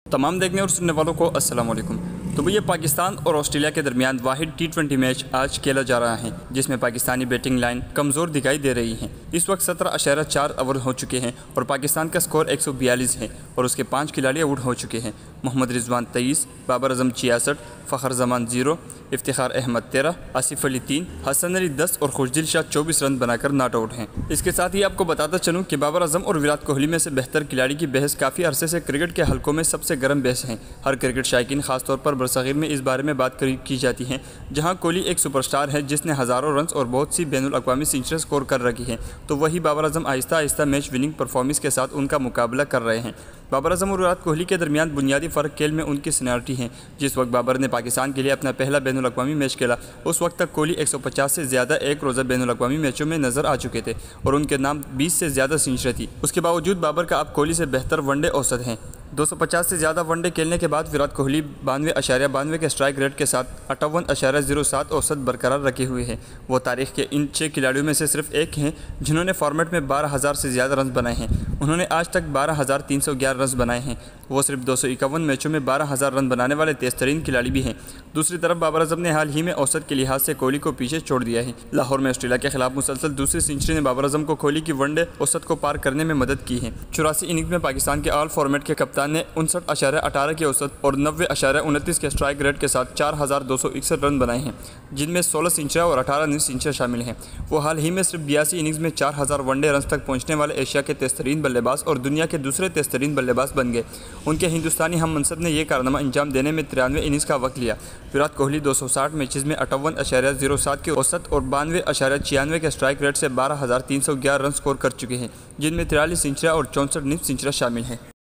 तमाम देखने और सुनने वालों को अस्सलाम वालेकुम। तो भैया पाकिस्तान और ऑस्ट्रेलिया के दरमियान वाहिद T20 मैच आज खेला जा रहा है, जिसमें पाकिस्तानी बैटिंग लाइन कमज़ोर दिखाई दे रही है। इस वक्त 17.4 ओवर हो चुके हैं और पाकिस्तान का स्कोर 142 है और उसके 5 खिलाड़ी आउट हो चुके हैं। मोहम्मद रिजवान 23, बाबर आजम 66, फ़खर जमान 0, इफ्तिखार अहमद 13, आसिफ अली 3, हसन अली 10 और खुशदिल शाह 24 रन बनाकर नॉट आउट हैं। इसके साथ ही आपको बताता चलूँ कि बाबर आजम और विराट कोहली में से बेहतर खिलाड़ी की बहस काफ़ी अरसे से क्रिकेट के हलकों में सबसे गर्म बहस है। हर क्रिकेट शायकीन खासतौर पर बरसगीर में इस बारे में बात की जाती है, जहां कोहली एक सुपरस्टार है जिसने हज़ारों रन और बहुत सी बैनुल अक़वामी सेंचुरी स्कोर कर रखी है, तो वही Babar Azam Aahista Aahista match winning performance के साथ उनका मुकाबला कर रहे हैं। बाबर आजम और विराट कोहली के दरमियान बुनियादी फ़र्क खेल में उनकी सीनियरिटी है। जिस वक्त बाबर ने पाकिस्तान के लिए अपना पहला बैनुल अक़वामी मैच खेला, उस वक्त तक कोहली 150 से ज़्यादा एक रोज़ा बैनुल अक़वामी मैचों में नजर आ चुके थे और उनके नाम 20 से ज़्यादा सेंचुरी थी। उसके बावजूद बाबर का अब कोहली से बेहतर वनडे औसत है। 250 से ज़्यादा वनडे खेलने के बाद विराट कोहली 92.92 के स्ट्राइक रेट के साथ 58.07 औसत बरकरार रखे हुए हैं। वो तारीख के इन 6 खिलाड़ियों में से सिर्फ एक हैं जिन्होंने फॉर्मेट में 12,000 से ज़्यादा रन बनाए हैं। उन्होंने आज तक 12,311 रन बनाए हैं। वो सिर्फ 251 मैचों में 12,000 रन बनाने वाले तेज़ तरीन खिलाड़ी भी हैं। दूसरी तरफ बाबर आजम ने हाल ही में औसत के लिहाज से कोहली को पीछे छोड़ दिया है। लाहौर में ऑस्ट्रेलिया के खिलाफ मुसलसल दूसरी सेंचुरी ने बाबर आजम को कोहली की वनडे औसत को पार करने में मदद की है। 84 इनिंग्स में पाकिस्तान के ऑल फॉर्मेट के कप्तान ने 59.18 की औसत और 90.29 के स्ट्राइक रेट के साथ 4,261 रन बनाए हैं, जिनमें 16 सेंचुरी और 18 निस सेंचुरी शामिल हैं। वो हाल ही में सिर्फ 82 इनिंग्स में 4,000 वनडे रन तक पहुंचने वाले एशिया के तेज़ तरीन बल्लेबाज और दुनिया के दूसरे तेज़ तरीन बल्लेबाज बन गए। उनके हिंदुस्तानी हम मनसब ने यह कारनामा अंजाम देने में 93 इनिंग्स का वक्त लिया। विराट कोहली 260 मैचेस में 58.07 की औसत और 92.96 के स्ट्राइक रेट से 12,311 रन स्कोर कर चुके हैं, जिनमें 43 सेंचुरी और 64 निस सेंचुरी शामिल हैं।